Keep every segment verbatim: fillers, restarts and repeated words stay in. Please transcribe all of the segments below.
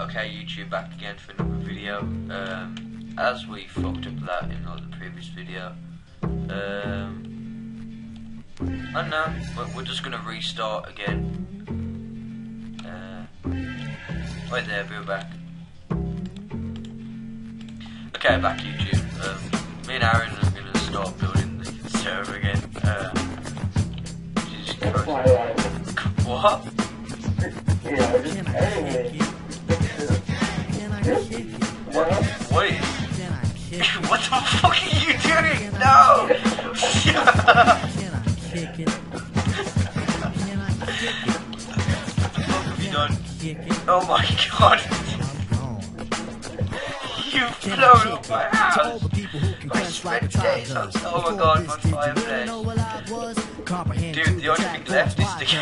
Okay, YouTube, back again for another video. Um, as we fucked up that in like, the previous video, um, I don't know, but we're just gonna restart again. Uh, right there, we're back. Okay, back YouTube. Um, me and Aaron are gonna start building the server again. Uh, Jesus Christ. What? Yeah, just anyway. What? What is? What the fuck are you doing? No! What have you done? Oh my god! You've blown up my house! My spread days on. Oh my god, my fireplace. Dude, the only thing left is the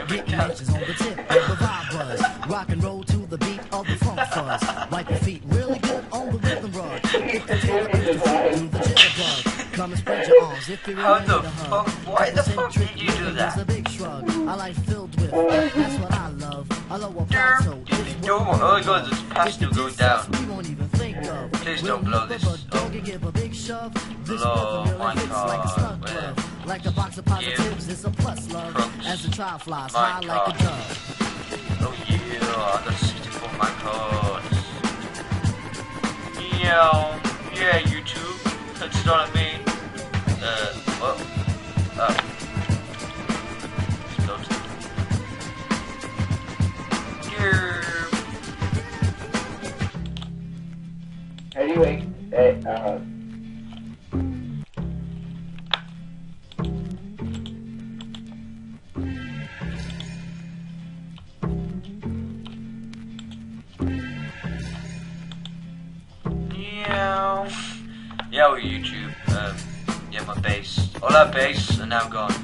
rock and roll to the beat of the funk fuzz. Wipe your feet really good on the rhythm rug. If the tail is the foot, do the jitterbug. Come and spread your arms if you're How ready the to hug. fuck? Why the fuck did you do that? A big shrug. A life filled with that's what I love. A lower plateau. Oh my god, there's past still going down. We won't even think of. Please don't blow this up. Don't give a big shove. This Blow rhythm my really fits like a car. snug glove. Like a box of positives, it's a plus love. Crooks. As the trial flies My high like a car. dove. Oh yeah, I got sixty-four my cards. Yeah, yeah, YouTube. That's what I mean. Uh, what? Oh. Stop. Yeah. Anyway, hey, uh. Yeah. Yeah, well, YouTube. Um, yeah, my base. All our base are now gone.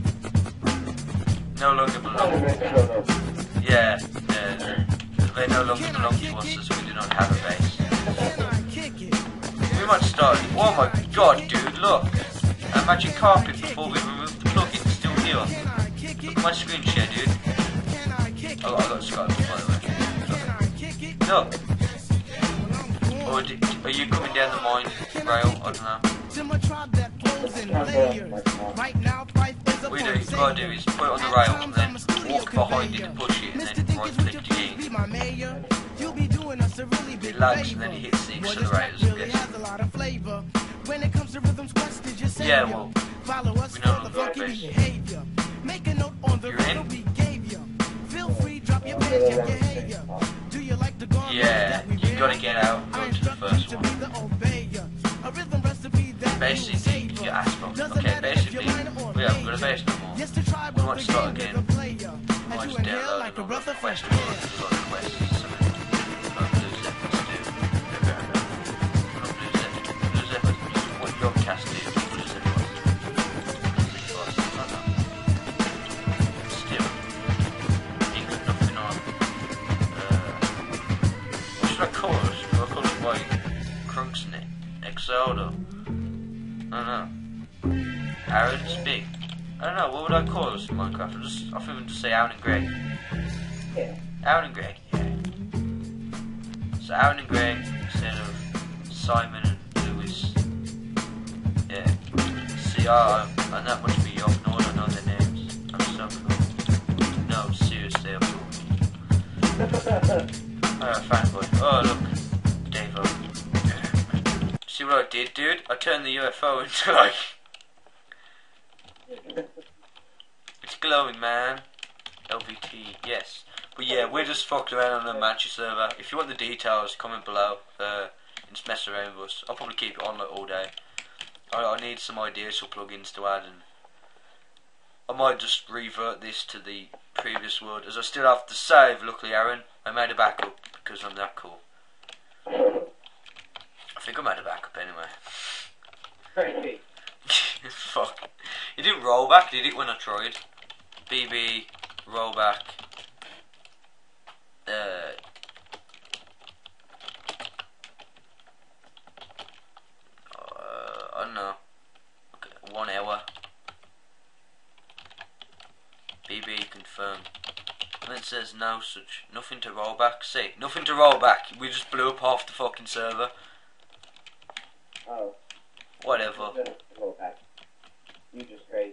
No longer belong. Yeah, yeah. They no longer belong to us as we do not have a base. We might start. Oh my god, dude, look! Our magic carpet before we remove the plug, it's still here. Look at my screen share, dude. Oh, I got Skype, by the way. Look. Or do, are you coming down the mine rail? I don't know. What you do, you gotta do is put it on the rail and then walk behind it and push it and then right click to gain. It lags and then it hits the accelerators, I guess. Yeah, well, we no longer have base. You're in? Yeah, you gotta get out and go to the first one. Basically, your ass box. Okay, basically, we haven't got a base no more. We want to start again. We want to download another quest. We want to do a lot of quests. So, not lose it, let's do. Not lose it. Lose it, what your cast do. Lose it. Still, you got nothing on. What should I call it? Should I call it like Crunksnet? Exodo? I don't know. Aaron, speak. I don't know, what would I call this in Minecraft? I'll just, I'll even just say Aaron and Greg. Yeah. Aaron and Greg, yeah. So Aaron and Greg instead of Simon and Lewis. Yeah. See, I, I'm that much beyond, no, I don't know their names. I'm so cool. No, seriously, I'm cool. Alright, fanboy. Oh, look. Davo. See what I did, dude? I turned the U F O into like... It's glowing, man. L V T, yes. But yeah, we're just fucked around on the matchy server. If you want the details, comment below. Uh, and just mess around with us. I'll probably keep it on like all day. I, I need some ideas for plugins to add, and I might just revert this to the previous world, as I still have to save. Luckily, Aaron, I made a backup because I'm that cool. I think I made a backup anyway. Fuck. It didn't roll back, did it, when I tried? B B, roll back. Uh. uh I don't know. Okay, one hour. B B confirm. And then says no such, nothing to roll back. See, nothing to roll back. We just blew up half the fucking server. Oh. Whatever. You just roll back. You just crazy.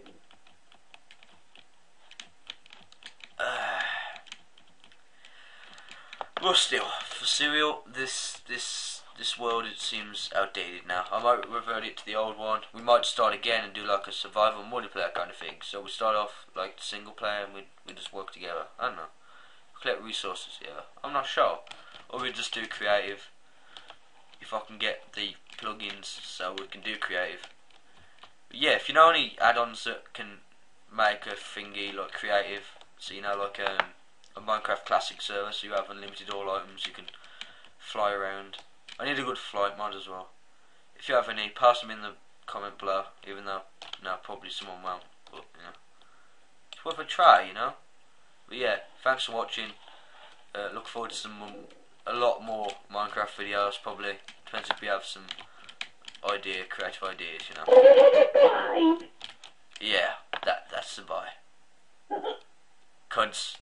Uh, but still, for Serial, this this this world, it seems outdated now. I might revert it to the old one. We might start again and do like a survival multiplayer kind of thing. So we start off like single player and we we just work together. I don't know. Collect resources, yeah. I'm not sure. Or we just do creative. If I can get the plugins so we can do creative. But yeah, if you know any add-ons that can make a thingy like creative, so you know like um, a Minecraft Classic server, so you have unlimited all items, you can fly around. I need a good flight mod as well. If you have any, pass them in the comment below, even though, no, probably someone won't, but, you know. It's worth a try, you know. But yeah, thanks for watching. Uh, look forward to some, um, a lot more Minecraft videos, probably. Depends if we have some idea, creative ideas, you know. Yeah, that, that's the bye. Cunts.